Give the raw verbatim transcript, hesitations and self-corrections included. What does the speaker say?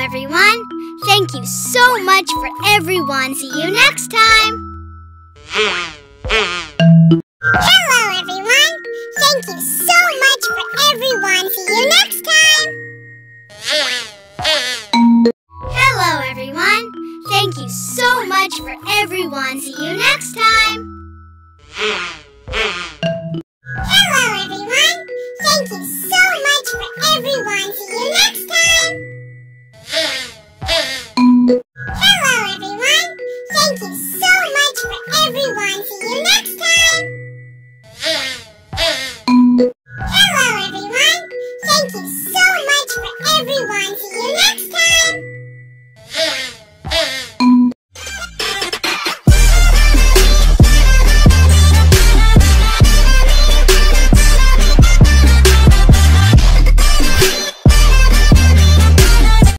everyone. Thank you so much for everyone. See you next time. Hello, everyone. Thank you so much for everyone. See you next time. Hello, everyone. Thank you so much for everyone. See you next time. Hello, everyone. Thank you so much for everyone. See you next time. Hello, everyone. Thank you so much for everyone. See you next time. Hello, everyone. Thank you so much for everyone. See you next time.